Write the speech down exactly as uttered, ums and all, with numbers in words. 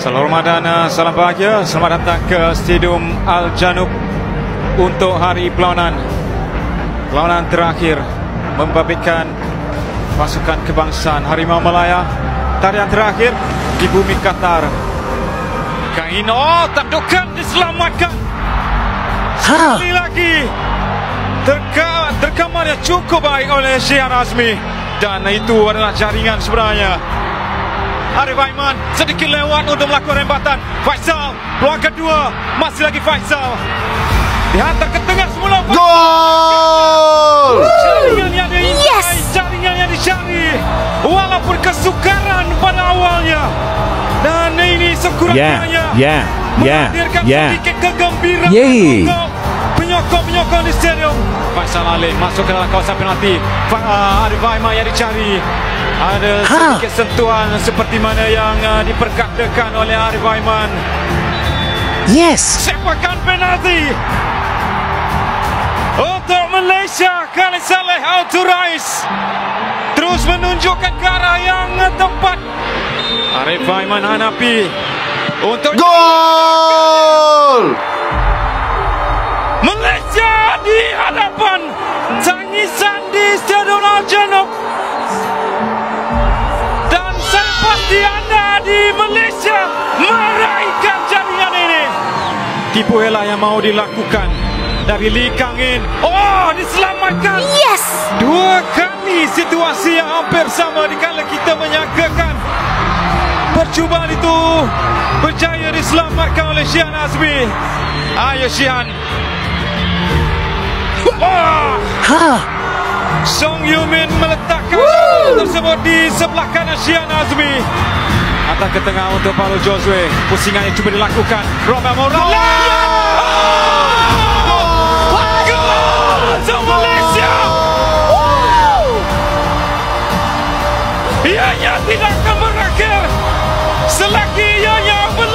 Salam hormat dan uh, salam bahagia. Selamat datang ke Stadium Al Janub untuk hari perlawanan perlawanan terakhir membabitkan pasukan kebangsaan Harimau Malaya. Tarian terakhir di bumi Qatar. Kain, oh, tandukan diselamatkan. Sekali lagi terka, terkamarnya cukup baik oleh Shihan Azmi, dan itu adalah jaringan sebenarnya. Arif Aiman sedikit lewat untuk melakukan rembatan. Faisal, peluang kedua, masih lagi Faisal. Dihantar ke tengah semula. Gol! Jaringan yang diintai, Yes! jaringan yang dicari. Walaupun kesukaran pada awalnya. Dan ini sekurang-kurangnya Ya, ya, menghadirkan ya, sedikit kegembiraan Yeay. untuk penyokong-penyokong di stadium. Faisal Alin masuk ke dalam kawasan penalti. uh, Arif Aiman yang dicari. Ada Ha. sedikit sentuhan seperti mana yang uh, diperkatakan oleh Arif Aiman. Yes! Sepakan penalti untuk Malaysia. Khalid Saleh Al-Turais terus menunjukkan ke arah yang tepat. Arif Aiman hanapi untuk Gol! Malaysia di hadapan tangisan di Stadium Al Janub. Dan saya pasti anda di Malaysia meraihkan jaringan ini. Tipu hela yang mau dilakukan dari Lee Kang In. Oh, diselamatkan. Yes! Dua kali situasi yang hampir sama dikala kita menyangkakan percubaan itu berjaya diselamatkan oleh Shihan Azmi. Ayo Shihan. Wah! Ha! Song Yumin meletakkan bola tersebut di sebelah kanan Shihan Azmi. Atas ke tengah untuk Paulo Josue. Pusingan yang cuba dilakukan. Romel Morales. Gol untuk Malaysia. Ianya tidak akan berakhir selagi ianya